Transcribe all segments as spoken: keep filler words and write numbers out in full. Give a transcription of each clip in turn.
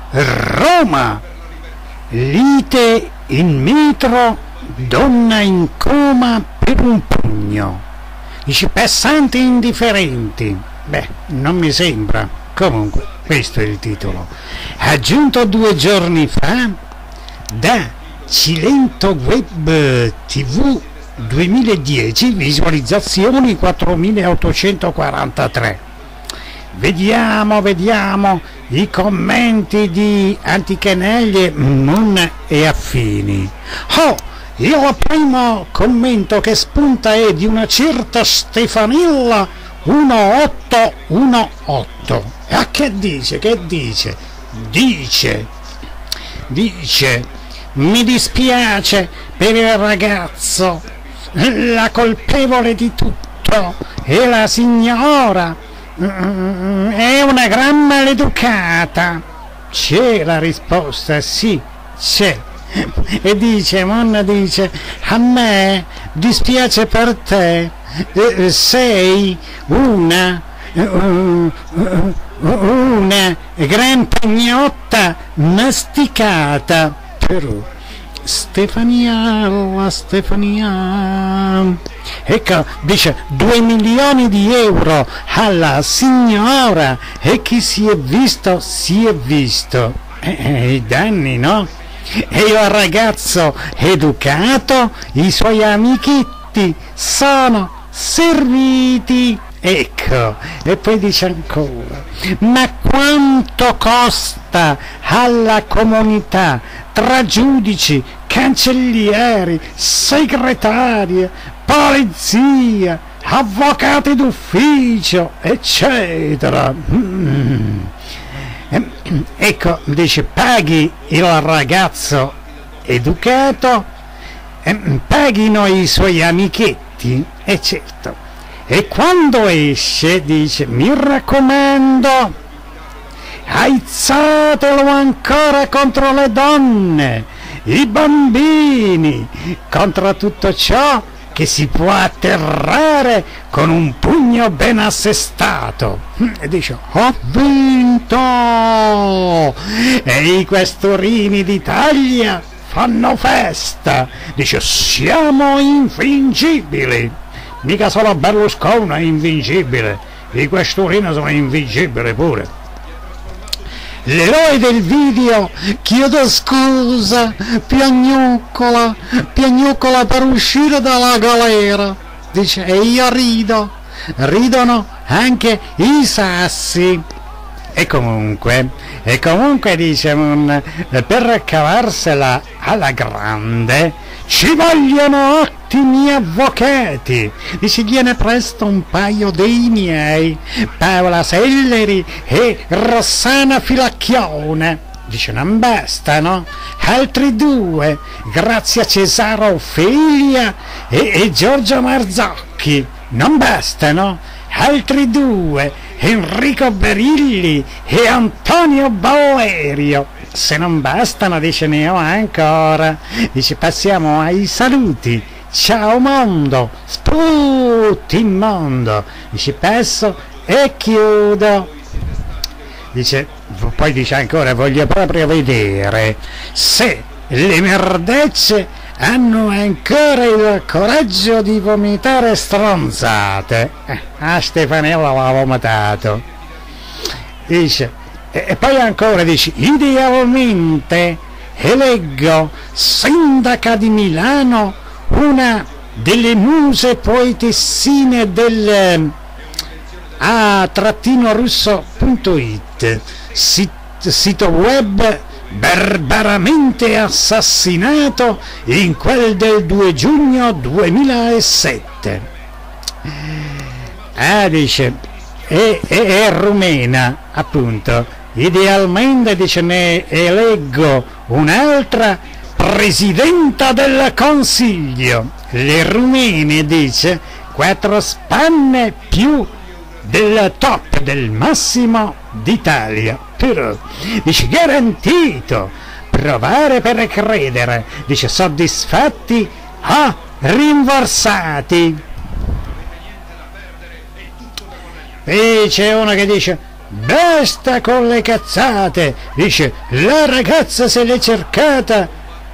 Roma, lite in metro, donna in coma per un pugno. Dice passanti indifferenti. Beh, non mi sembra. Comunque, questo è il titolo. Aggiunto due giorni fa da Cilento Web tivù duemiladieci, visualizzazioni quattromilaottocentoquarantatré. Vediamo, vediamo i commenti di Anticheneglie, Moon e affini. Oh, il primo commento che spunta è di una certa Stefanilla diciottocentoquarantotto. A che dice? Che dice? Dice, dice, mi dispiace per il ragazzo, la colpevole di tutto è la signora, è una gran maleducata. C'è la risposta, sì, c'è. E dice, Monna dice, a me dispiace per te, eh, sei una, uh, uh, una gran pugnotta masticata. Però Stefania, la Stefania, ecco, dice due milioni di euro alla signora e chi si è visto si è visto. Eh, i danni, no? E il ragazzo educato, i suoi amichetti sono serviti. Ecco, e poi dice ancora, ma quanto costa alla comunità tra giudici, cancellieri, segretarie, polizia, avvocati d'ufficio, eccetera. Mm. Ecco, dice, paghi il ragazzo educato, paghino i suoi amichetti, e certo. E quando esce dice, mi raccomando, aizzatelo ancora contro le donne, i bambini, contro tutto ciò che si può atterrare con un pugno ben assestato. E dice, ho vinto! E i questurini d'Italia fanno festa. Dice, siamo invincibili. Mica solo Berlusconi è invincibile, i questurini sono invincibili pure. L'eroe del video, chiedo scusa, piagnucola, piagnucola per uscire dalla galera. Dice, e io rido, ridono anche i sassi. E comunque, e comunque dice, un, per cavarsela alla grande ci vogliono ottimi avvocati. Dice, gliene presto un paio dei miei, Paola Selleri e Rossana Filacchione. Dice, non bastano? Altri due, Grazia Cesara Ophelia e, e Giorgio Marzocchi. Non bastano? Altri due, Enrico Berilli e Antonio Ballerio. Se non bastano, dice, ne ho ancora. Dice, passiamo ai saluti. Ciao mondo, sputi mondo. Dice, passo e chiudo. Dice, poi dice ancora, voglio proprio vedere se le merdecce hanno ancora il coraggio di vomitare stronzate. Eh, a Stefanella l'ha vomitato. Dice, e poi ancora dice, idealmente eleggo sindaca di Milano una delle muse poetessine del a trattino russo punto it, sit, sito web barbaramente assassinato in quel del due giugno duemilasette. Ah, dice, è, è, è rumena, appunto. Idealmente, dice, ne eleggo un'altra presidenta del Consiglio. Le rumene, dice, quattro spanne più del top, del massimo d'Italia. Però, dice, garantito, provare per credere, dice, soddisfatti o rimborsati. E c'è uno che dice, basta con le cazzate, dice, la ragazza se l'è cercata,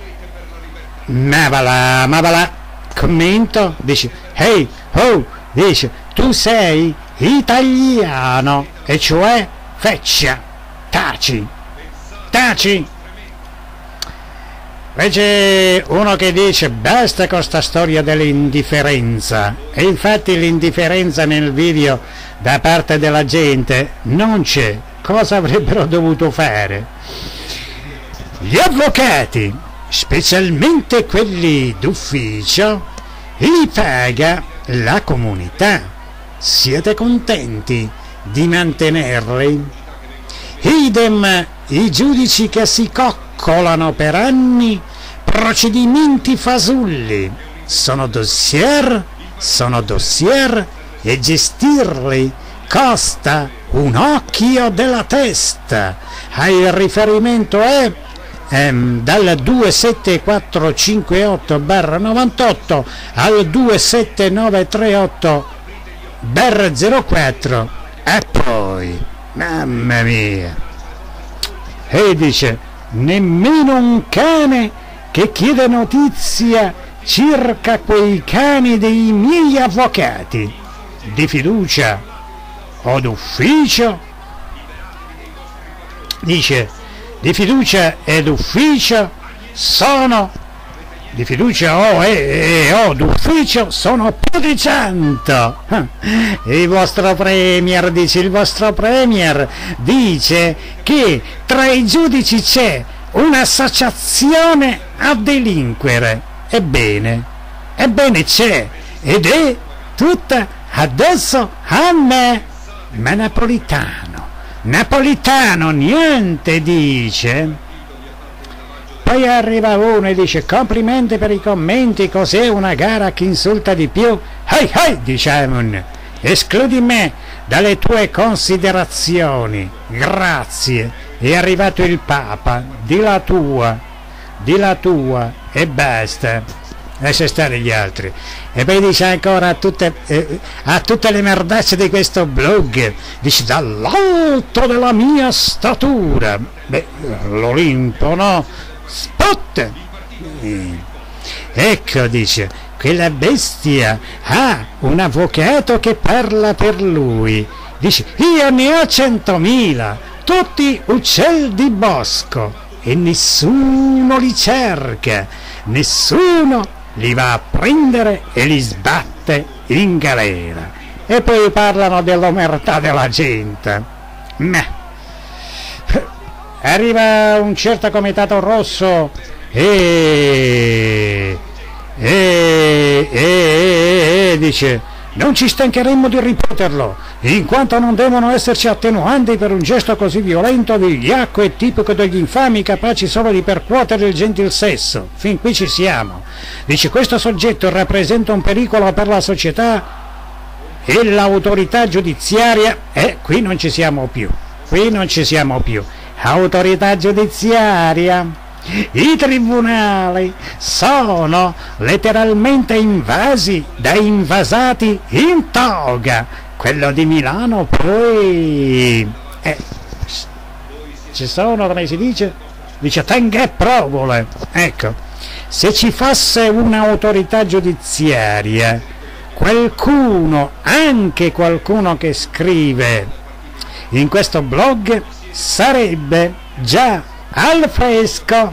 ma va là, ma va là, commento, dice, hey, oh, dice, tu sei italiano, e cioè feccia, taci, taci. Invece uno che dice basta con sta storia dell'indifferenza, e infatti l'indifferenza nel video da parte della gente non c'è. Cosa avrebbero dovuto fare? Gli avvocati, specialmente quelli d'ufficio, li paga la comunità. Siete contenti di mantenerli? Idem i giudici che si coccolano per anni procedimenti fasulli, sono dossier, sono dossier e gestirli costa un occhio della testa. Ah, il riferimento è ehm, dal due sette quattro cinque otto barra novantotto al due sette nove tre otto barra zero quattro, e poi, mamma mia, e dice, nemmeno un cane che chiede notizia circa quei cani dei miei avvocati, di fiducia o d'ufficio, dice, di fiducia e d'ufficio sono, di fiducia o e, e o d'ufficio sono più di cento. Il vostro premier, dice, il vostro premier dice che tra i giudici c'è un'associazione a delinquere. Ebbene, ebbene c'è, ed è tutta addosso a me. Ma Napolitano, Napolitano niente dice. Poi arriva uno e dice, complimenti per i commenti, cos'è una gara che insulta di più? Hey, hey, diciamo, escludi me dalle tue considerazioni, grazie, è arrivato il Papa, di la tua, di la tua, e basta, lascia stare gli altri. E poi dice ancora a tutte, eh, a tutte le merdacce di questo blog, dice, dall'alto della mia statura, beh, l'Olimpo, no? Spot! Ecco, dice, quella bestia ha un avvocato che parla per lui. Dice, io ne ho centomila, tutti uccelli di bosco, e nessuno li cerca, nessuno li va a prendere e li sbatte in galera. E poi parlano dell'omertà della gente. Ma arriva un certo comitato rosso e, e, e, e, e dice, non ci stancheremmo di ripeterlo, in quanto non devono esserci attenuanti per un gesto così violento, vigliacco e tipico degli infami capaci solo di percuotere il gentil sesso. Fin qui ci siamo. Dice, questo soggetto rappresenta un pericolo per la società e l'autorità giudiziaria, e qui non ci siamo più, qui non ci siamo più. Autorità giudiziaria, i tribunali sono letteralmente invasi da invasati in toga. Quello di Milano poi eh, ci sono, come si dice, dice tenga e provole. Ecco, se ci fosse un'autorità giudiziaria, qualcuno, anche qualcuno che scrive in questo blog, sarebbe già al fresco.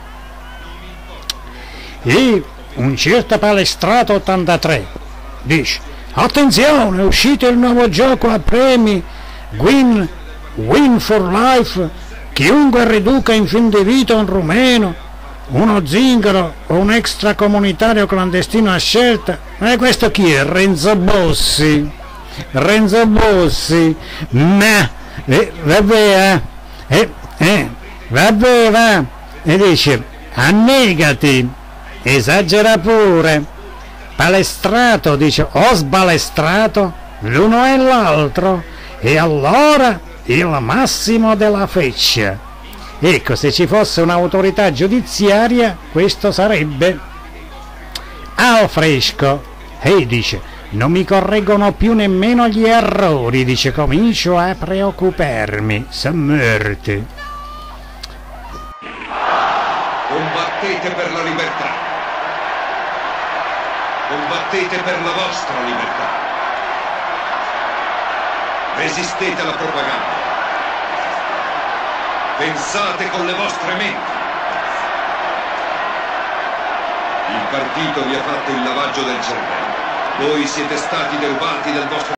E un certo Palestrato ottantatré dice, attenzione, è uscito il nuovo gioco a premi Win, Win for Life, chiunque riduca in fin di vita un rumeno, uno zingaro o un extracomunitario clandestino a scelta. E questo chi è? Renzo Bossi, Renzo Bossi, ma Eh, vabbè, eh, eh, vabbè, va, e dice, annegati, esagera pure. Palestrato, dice, ho sbalestrato l'uno e l'altro, e allora il massimo della feccia. Ecco, se ci fosse un'autorità giudiziaria, questo sarebbe al fresco. E dice, non mi correggono più nemmeno gli errori, dice, comincio a preoccuparmi, sa morte. Combattete per la libertà, combattete per la vostra libertà, resistete alla propaganda, pensate con le vostre menti. Il partito vi ha fatto il lavaggio del cervello. Voi siete stati derubati del vostro